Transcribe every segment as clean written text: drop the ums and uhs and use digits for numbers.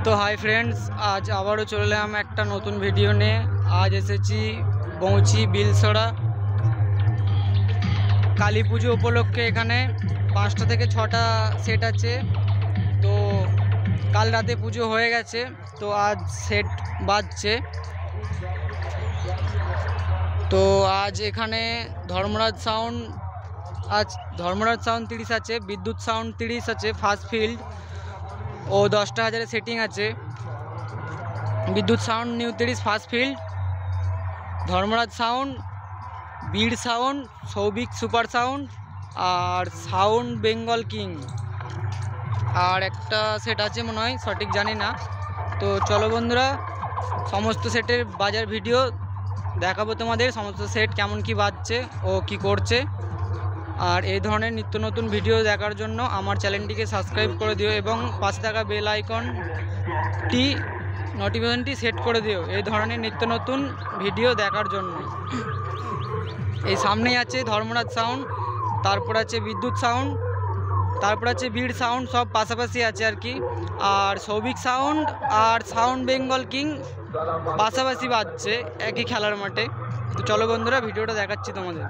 তো hi friends, আজ আবারও চলে এলাম একটা নতুন ভিডিও নিয়ে। আজ এসেছি বৌচি বিলসড়া কালী পুজো উপলক্ষে। এখানে 5টা থেকে 6টা সেট আছে। তো কাল রাতে পুজো হয়ে গেছে, তো আজ সেট বাজছে। তো আজ এখানে ধর্মরাজ সাউন্ড 30 আছে, বিদ্যুৎ সাউন্ড 30 আছে, ফার্স্ট ফিল্ড ও 10টা হাজারের সেটিং আছে। Bidyut sound new 30 first field, Dharmaraj sound, Bir sound, Souvik super sound আর সাউন্ড বেঙ্গল কিং। আর একটা সেট আছে মনে হয়, সঠিক জানি না। তো চলো বন্ধুরা, সমস্ত সেটের বাজার ভিডিও দেখাবো তোমাদের, সমস্ত সেট কেমন কি বাজছে ও কি করছে। আর এই ধরনের নিত্য নতুন ভিডিও দেখার জন্য আমার চ্যানেলটিকে সাবস্ক্রাইব করে দিও এবং পাশে থাকা বেল আইকনটি নোটিফিকেশনটি সেট করে দিও এই ধরনের নিত্য নতুন ভিডিও দেখার জন্য। এই সামনেই আছে ধর্মরাজ সাউন্ড, তারপর আছে বিদ্যুৎ সাউন্ড, তারপর আছে বীর সাউন্ড, সব পাশাপাশি আছে আর কি। আর সৌভিক সাউন্ড আর সাউন্ড বেঙ্গল কিং পাশাপাশি বাজছে একই খেলার মাঠে। তো চলো বন্ধুরা, ভিডিওটা দেখাচ্ছি তোমাদের।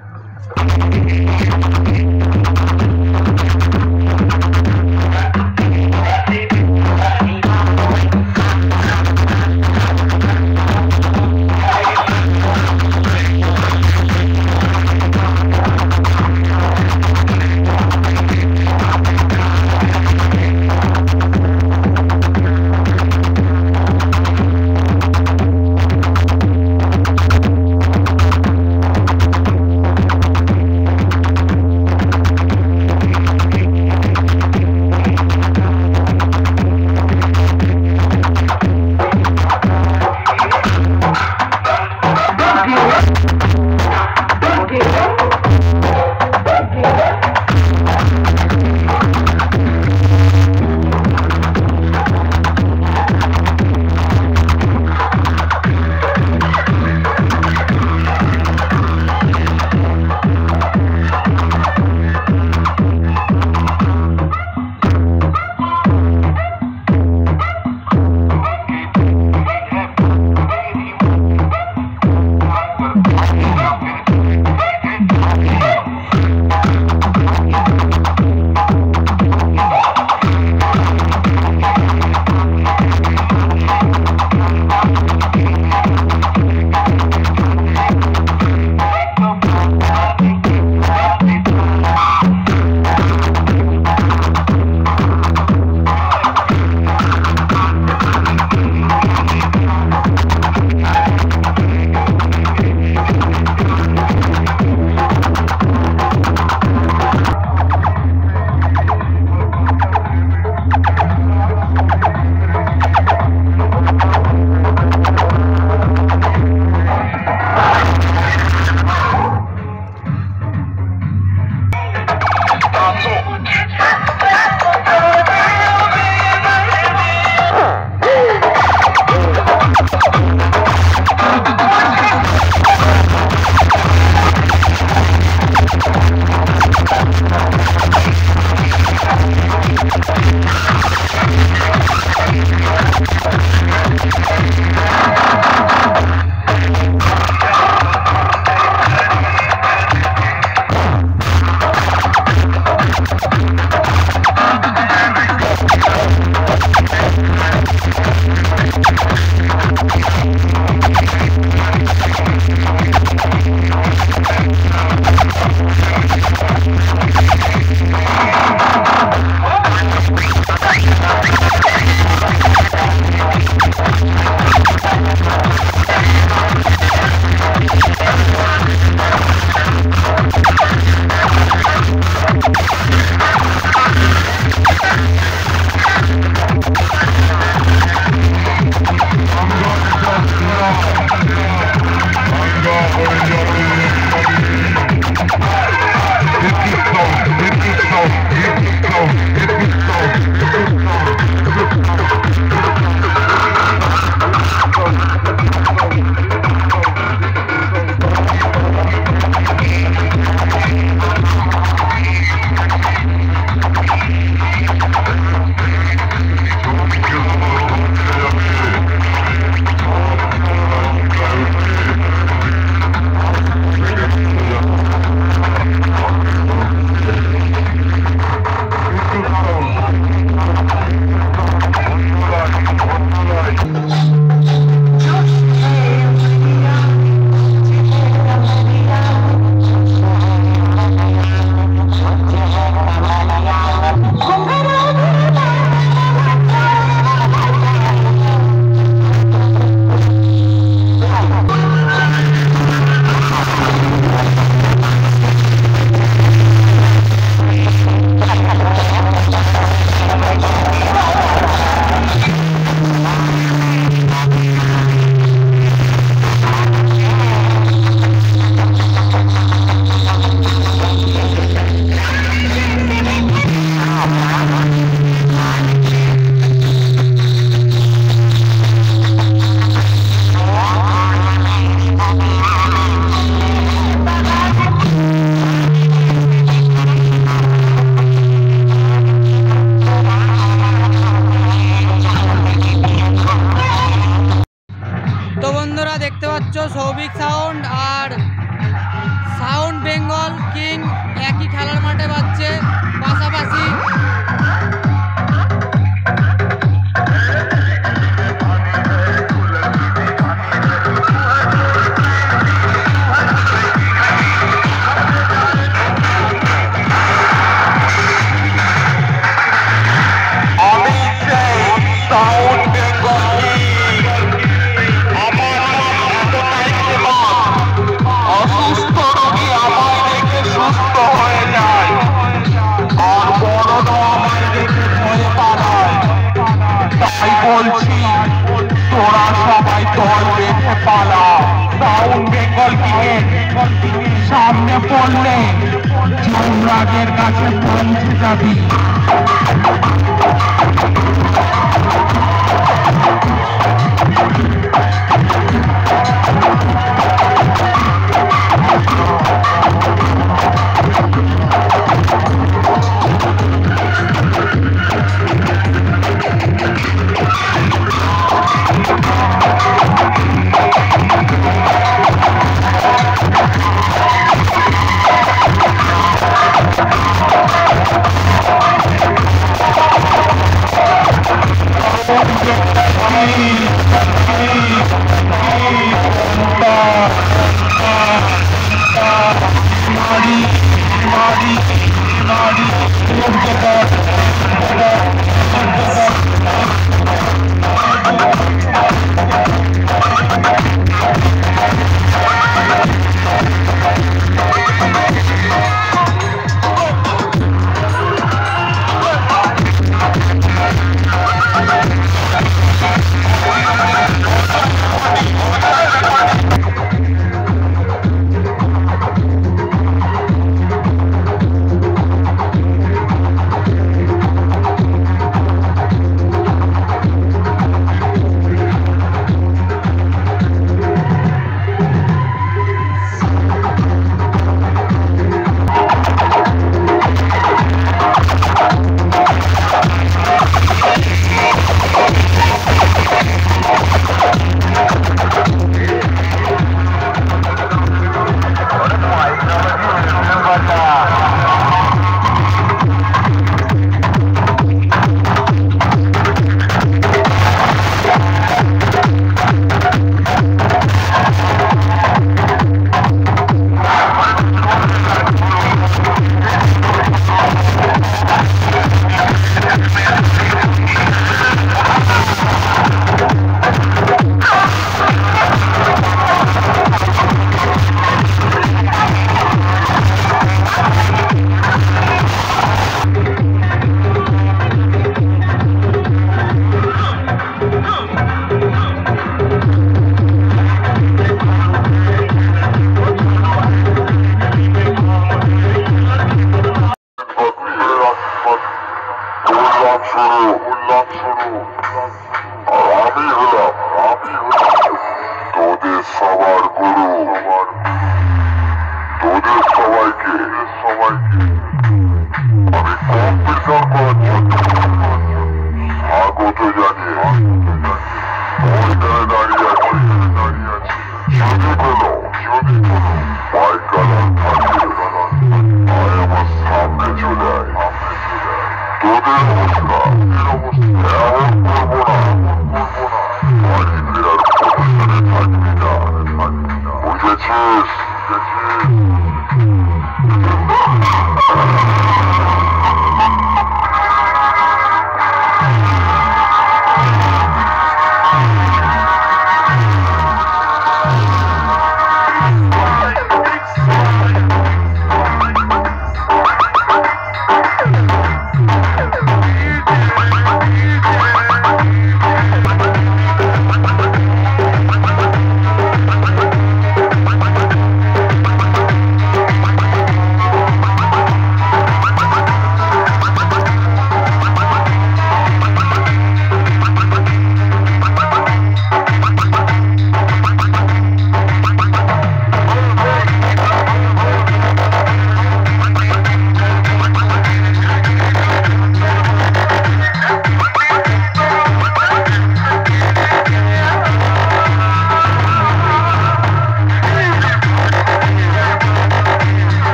তাই বলছি তোরা সবাই দল বেঁধে পালা। সাউন্ড বেঙ্গল কিংয়ের সামনে পড়লে যমরাজের কাছে পৌঁছে যাবি। তোদের সবার গুরু, তোদের সবাইকে